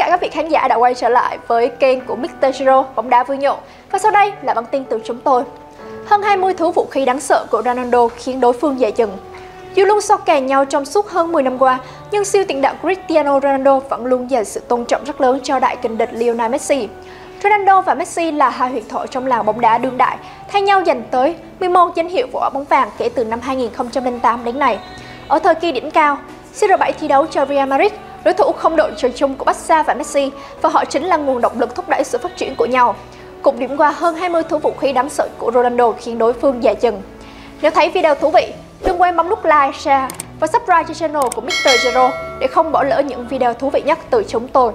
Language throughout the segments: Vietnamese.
lại các vị khán giả đã quay trở lại với kênh của Mr. Zero bóng đá vui nhộn. Và sau đây là bản tin từ chúng tôi. Hơn 20 thứ vũ khí đáng sợ của Ronaldo khiến đối phương dè chừng. Dù luôn so kè nhau trong suốt hơn 10 năm qua, nhưng siêu tiền đạo Cristiano Ronaldo vẫn luôn dành sự tôn trọng rất lớn cho đại kình địch Lionel Messi. Ronaldo và Messi là hai huyền thoại trong làng bóng đá đương đại, thay nhau giành tới 11 danh hiệu quả bóng vàng kể từ năm 2008 đến nay. Ở thời kỳ đỉnh cao, CR7 thi đấu cho Real Madrid, đối thủ không đội trời chung của Barca và Messi, và họ chính là nguồn động lực thúc đẩy sự phát triển của nhau. Cùng điểm qua hơn 20 thứ vũ khí đáng sợ của Ronaldo khiến đối phương dè chừng. Nếu thấy video thú vị, đừng quên bấm nút like, share và subscribe cho channel của Mr. Zero để không bỏ lỡ những video thú vị nhất từ chúng tôi.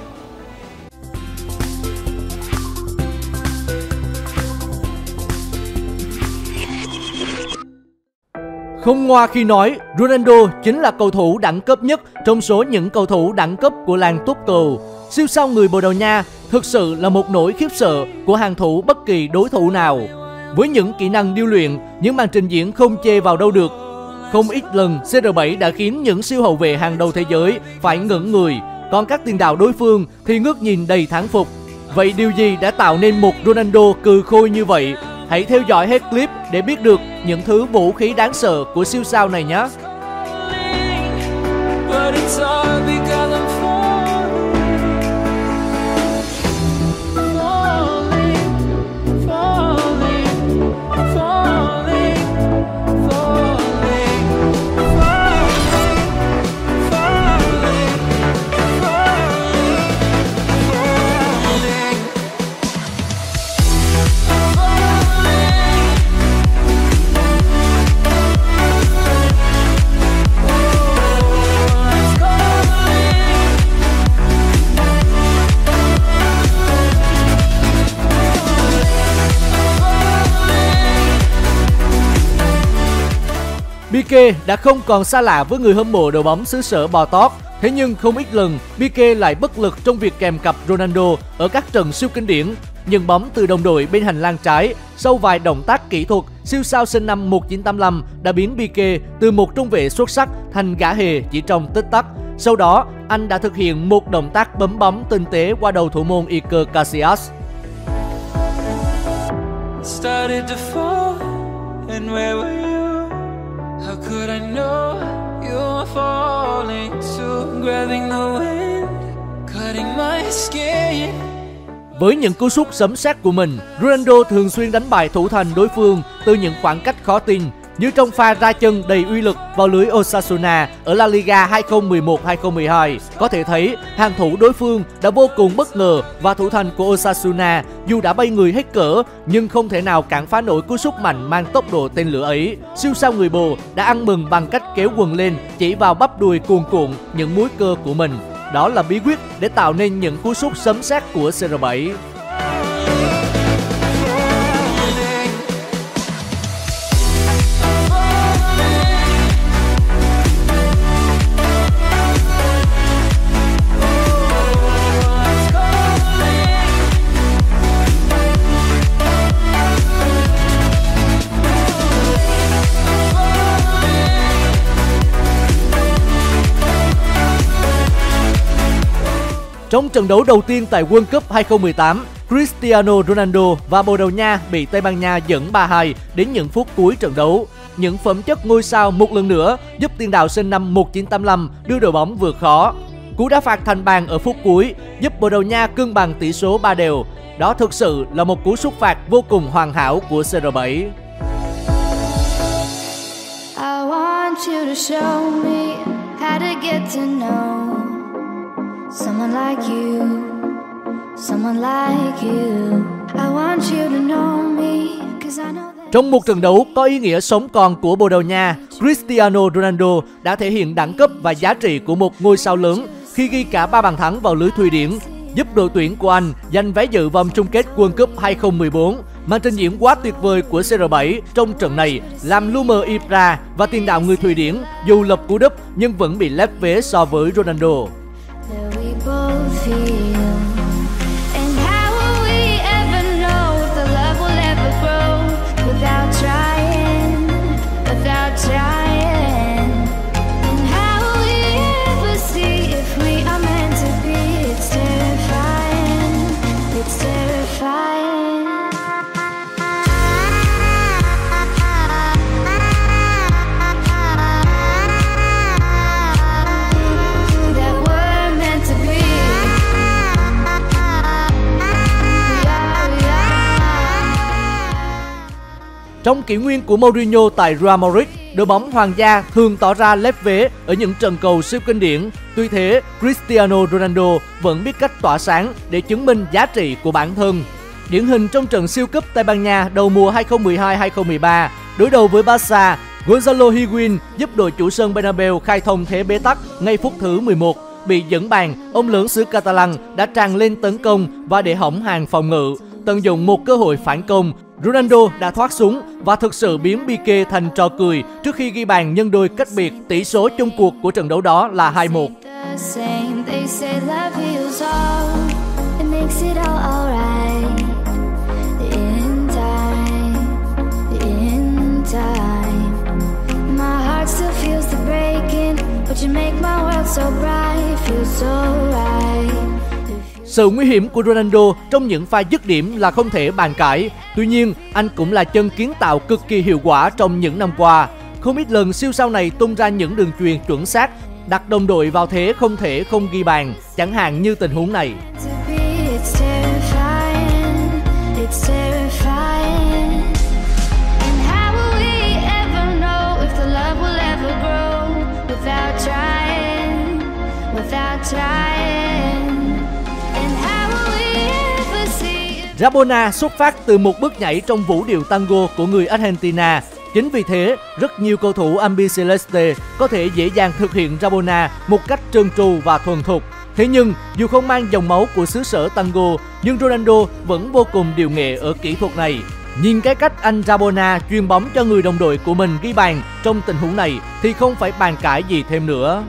Không ngoa khi nói, Ronaldo chính là cầu thủ đẳng cấp nhất trong số những cầu thủ đẳng cấp của làng top cầu. Siêu sao người Bồ Đào Nha thực sự là một nỗi khiếp sợ của hàng thủ bất kỳ đối thủ nào. Với những kỹ năng điêu luyện, những màn trình diễn không chê vào đâu được. Không ít lần CR7 đã khiến những siêu hậu vệ hàng đầu thế giới phải ngẩn người, còn các tiền đạo đối phương thì ngước nhìn đầy thán phục. Vậy điều gì đã tạo nên một Ronaldo cừ khôi như vậy? Hãy theo dõi hết clip để biết được những thứ vũ khí đáng sợ của siêu sao này nhé. Pique đã không còn xa lạ với người hâm mộ đội bóng xứ sở bò tót. Thế nhưng không ít lần, Pique lại bất lực trong việc kèm cặp Ronaldo ở các trận siêu kinh điển. Nhận bóng từ đồng đội bên hành lang trái, sau vài động tác kỹ thuật, siêu sao sinh năm 1985 đã biến Pique từ một trung vệ xuất sắc thành gã hề chỉ trong tích tắc. Sau đó, anh đã thực hiện một động tác bấm bóng tinh tế qua đầu thủ môn Iker Casillas. How could I know you were falling too, grabbing the wind, cutting my skin. Với những cú sút sấm sét của mình, Ronaldo thường xuyên đánh bại thủ thành đối phương từ những khoảng cách khó tin, như trong pha ra chân đầy uy lực vào lưới Osasuna ở La Liga 2011-2012. Có thể thấy, hàng thủ đối phương đã vô cùng bất ngờ và thủ thành của Osasuna dù đã bay người hết cỡ nhưng không thể nào cản phá nổi cú sút mạnh mang tốc độ tên lửa ấy. Siêu sao người Bồ đã ăn mừng bằng cách kéo quần lên chỉ vào bắp đùi cuồn cuộn những múi cơ của mình. Đó là bí quyết để tạo nên những cú sút sấm sét của CR7. Trong trận đấu đầu tiên tại World Cup 2018, Cristiano Ronaldo và Bồ Đào Nha bị Tây Ban Nha dẫn 3-2 đến những phút cuối trận đấu. Những phẩm chất ngôi sao một lần nữa giúp tiền đạo sinh năm 1985 đưa đội bóng vượt khó. Cú đá phạt thành bàn ở phút cuối giúp Bồ Đào Nha cân bằng tỷ số 3 đều. Đó thực sự là một cú sút phạt vô cùng hoàn hảo của CR7. I want you to show me how to get to know someone like you, someone like you. I want you to know me, 'cause I know that. Trong một trận đấu có ý nghĩa sống còn của Bồ Đào Nha, Cristiano Ronaldo đã thể hiện đẳng cấp và giá trị của một ngôi sao lớn khi ghi cả 3 bàn thắng vào lưới Thụy Điển, giúp đội tuyển của Anh giành vé dự vòng chung kết World Cup 2014. Màn trình diễn quá tuyệt vời của CR7 trong trận này làm lu mờ Ibra và tiền đạo người Thụy Điển dù lập cú đúp nhưng vẫn bị lép vế so với Ronaldo. And how will we ever see if we are meant to be? It's Trong kỷ nguyên của Mourinho tại Real Madrid, đội bóng hoàng gia thường tỏ ra lép vế ở những trận cầu siêu kinh điển. Tuy thế, Cristiano Ronaldo vẫn biết cách tỏa sáng để chứng minh giá trị của bản thân. Điển hình trong trận siêu cúp Tây Ban Nha đầu mùa 2012-2013, đối đầu với Barca, Gonzalo Higuain giúp đội chủ sân Bernabeu khai thông thế bế tắc ngay phút thứ 11. Bị dẫn bàn, ông lớn xứ Catalan đã tràn lên tấn công và để hỏng hàng phòng ngự. Tận dụng một cơ hội phản công, Ronaldo đã thoát súng và thực sự biến Piqué thành trò cười trước khi ghi bàn nhân đôi cách biệt. Tỷ số chung cuộc của trận đấu đó là 2-1. Sự nguy hiểm của Ronaldo trong những pha dứt điểm là không thể bàn cãi. Tuy nhiên, anh cũng là chân kiến tạo cực kỳ hiệu quả trong những năm qua. Không ít lần siêu sao này tung ra những đường chuyền chuẩn xác, đặt đồng đội vào thế không thể không ghi bàn, chẳng hạn như tình huống này. Rabona xuất phát từ một bước nhảy trong vũ điệu tango của người Argentina. Chính vì thế, rất nhiều cầu thủ Albiceleste có thể dễ dàng thực hiện Rabona một cách trơn tru và thuần thục. Thế nhưng, dù không mang dòng máu của xứ sở tango, nhưng Ronaldo vẫn vô cùng điệu nghệ ở kỹ thuật này. Nhìn cái cách anh Rabona chuyền bóng cho người đồng đội của mình ghi bàn trong tình huống này thì không phải bàn cãi gì thêm nữa.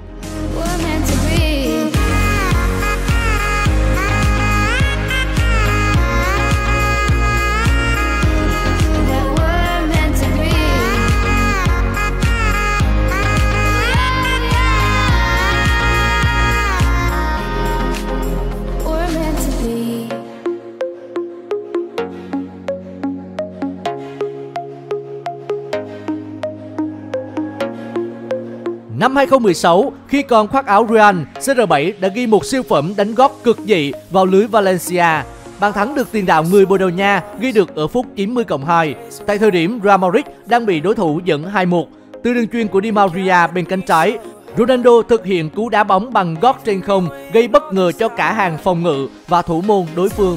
Năm 2016, khi còn khoác áo Real, CR7 đã ghi một siêu phẩm đánh góp cực dị vào lưới Valencia. Bàn thắng được tiền đạo người Bồ Đào Nha ghi được ở phút 90+2. Tại thời điểm Real Madrid đang bị đối thủ dẫn 2-1. Từ đường chuyền của Di Maria bên cánh trái, Ronaldo thực hiện cú đá bóng bằng gót trên không, gây bất ngờ cho cả hàng phòng ngự và thủ môn đối phương.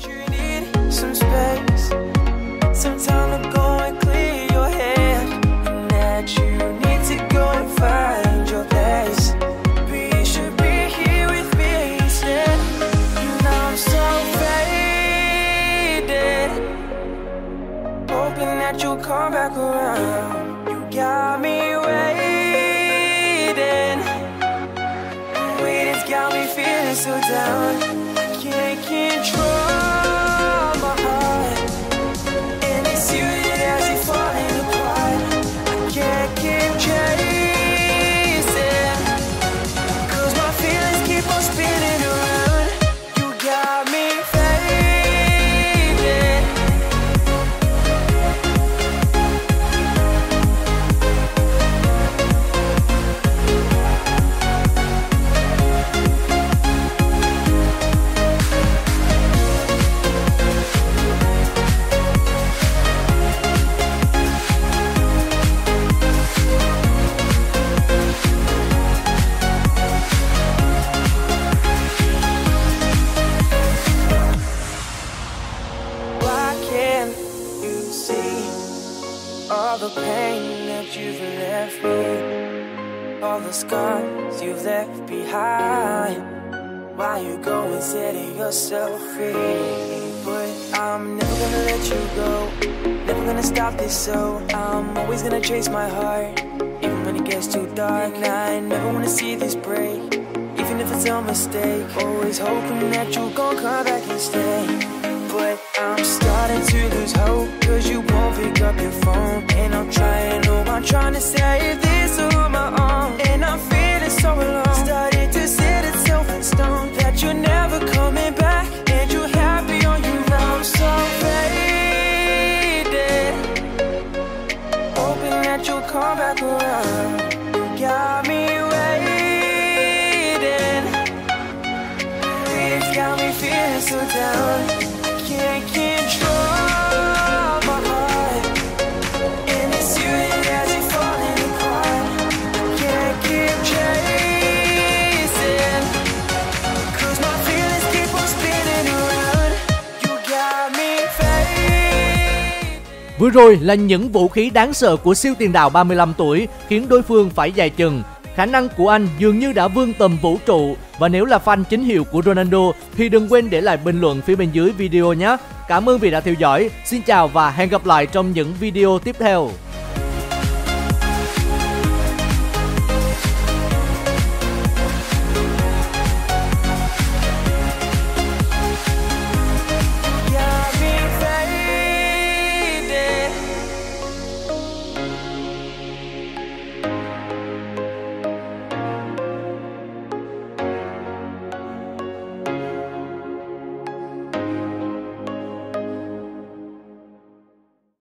You'll come back around. You got me waiting. Waiting's got me feeling so down. I can't control my heart, and it's you that has it falling apart. I can't keep chasing, 'cause my feelings keep on spinning around. You got me fading. All the pain that you've left me, all the scars you've left behind. Why you go and setting yourself free? But I'm never gonna let you go, never gonna stop this, so I'm always gonna chase my heart, even when it gets too dark. And I never wanna see this break, even if it's a mistake. Always hoping that you're gonna come back and stay. But I'm starting to lose hope, 'cause you won't pick up your phone. And I'm trying to save this on my own. And I'm feeling so alone, starting to set itself in stone, that you're never coming back, and you're happy on your own. I'm so faded, hoping that you'll come back around. You got me waiting, it's got me feeling so down. Can't control my heart, Vừa rồi là những vũ khí đáng sợ của siêu tiền đạo 35 tuổi khiến đối phương phải dè chừng. Khả năng của anh dường như đã vươn tầm vũ trụ. Và nếu là fan chính hiệu của Ronaldo thì đừng quên để lại bình luận phía bên dưới video nhé. Cảm ơn vì đã theo dõi. Xin chào và hẹn gặp lại trong những video tiếp theo.